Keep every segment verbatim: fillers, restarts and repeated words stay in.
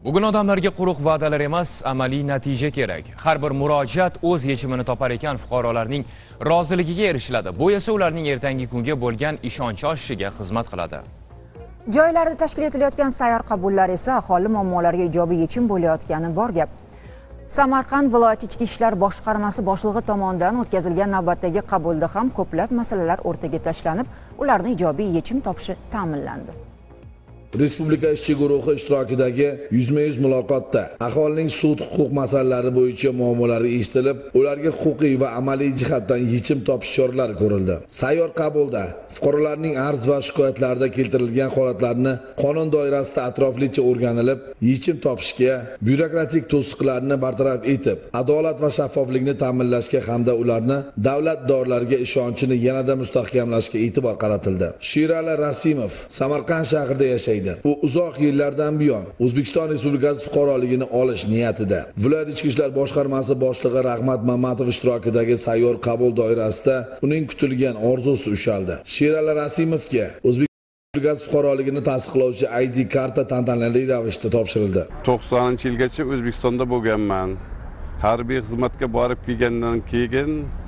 Bugun odamlarga quruq va'dalar emas, amaliy natija kerak. Har bir murojaat o'z yechimini topar ekan, fuqarolarning roziligiga erishiladi. Bu esa ularning ertangi kunga bo'lgan ishonchi oshishiga xizmat qiladi. Joylarda tashkil etilayotgan sayyor qabullar esa aholi muammolariga ijobiy yechim bo'layotgani bor gap. Samarqand viloyat ichki ishlar boshqarmasi boshlig'i tomonidan o'tkazilgan navbatdagi qabulda ham ko'plab masalalar o'rtaga tashlanib, ularning ijobiy yechim topishi ta'minlandi. Respublika ishchi guruhi ishtirokidagi yuzma yuz muloqotda aholining sud huquq masalalari bo'yicha muammolari eshitilib, ularga huquqiy va amaliy jihatdan yechim topish choralari ko'rildi. Sayyor qabulda fuqarolarning arz va shikoyatlarida keltirilgan holatlarni qonun doirasida atroflicha o'rganilib, yechim topishga, byurokratik to'siqlarni bartaraf etib, adolat va shaffoflikni ta'minlashga hamda ularni davlat idoralariga ishonchini yanada mustahkamlashga e'tibor qaratildi. Sherali Rasimov Samarqand shahrida yashaydi. U uzoq yillardan buyon O'zbekiston Respublikasi fuqaroligini olish niyatida. Viloyat ichki ishlar boshqarmasi boshlig'i Rahmat Mamatov ishtirokidagi sayyor qabul doirasida uning kutilgan orzusi ushaldi. Sherali Rasimovga O'zbekiston Respublikasi fuqaroligini tasdiqlovchi I D karta tantanali ravishda topshirildi. to'qsoninchi yilgacha O'zbekistonda bo'lganman. Harbiy xizmatga borib kelgandan keyin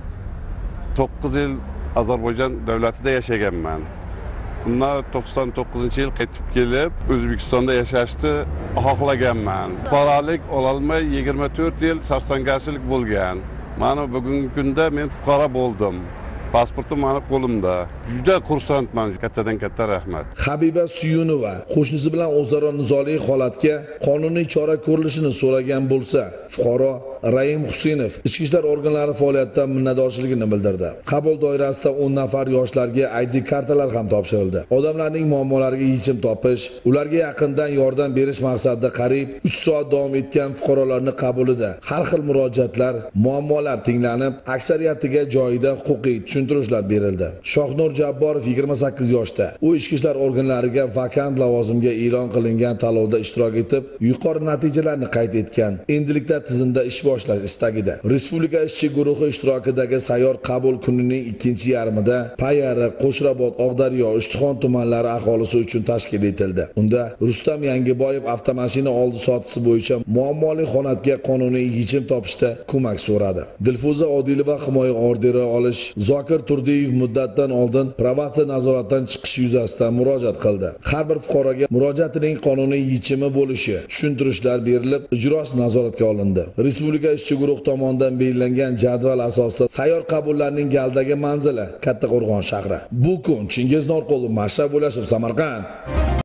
to'qqiz yil Ozarbayjon davlatida yashaganman. Bundan to'qson to'qqizinchi yil qaytib kelib, O'zbekistonda yashashni xohlaganman. Fuqarolik ololmay yigirma to'rt yil sarsangarchilik bo'lgan. Mana bugungi kunda men fuqaro bo'ldim. Pasportim mani qo'limda. Juda xursandman. Kattadan katta rahmat. Habiba Suyunova qo'shnisi bilan o'zaro nizoli holatga qonuniy chora ko'rilishini so'ragan bo'lsa, fuqaro Raim Husinov ichki ishlar organlari faoliyatidan minnatdorchiligini bildirdi. Qabul doirasida o'n nafar yoshlarga I D kartalar ham topshirildi. Odamlarning muammolariga yechim topish, ularga yaqindan yordam berish maqsadida qariyb uch soat davom etgan fuqarolarning qabulida har xil murojaatlar, muammolar tinglanib, aksariyatiga joyida huquqiy tushuntirishlar berildi. Shohnur Jabborov yigirma sakkiz yoshda. U ichki ishlar organlariga vakant lavozimga e'lon qilingan tanlovda ishtirok etib, yuqori natijalarni qayd etgan. Endilikda tizimda ish boshlash istagida. Respublika ishchi guruhi ishtirokidagi sayyor qabul kunining ikkinchi yarmida Payariq, Qo'shrabot, Oqdaryo, Ishtixon tumanlari aholisi uchun tashkil etildi. Unda Rustam Yangiboyev avtomashina oldi sotisi bo'yicha muammoli holatga qonuniy yechim topishda ko'mak so'radi. Dilfuza Odilova himoya orderi olish, Zokir Turdiyev muddatdan oldin probatsiya nazoratidan chiqish yuzasidan murojaat qildi. Har bir fuqaroga murojaatining qonuniy yechimi bo'lishi, tushuntirishlar berilib, ijrosi nazoratga olindi. Respublika ishchi guruh tomonidan belgilangan jadval asosida sayyor qabullarning galdagi manzili Kattaqo'rg'on shahri. Bu kun Chingiz Norqulov Mashhad bo'lashib Samarqand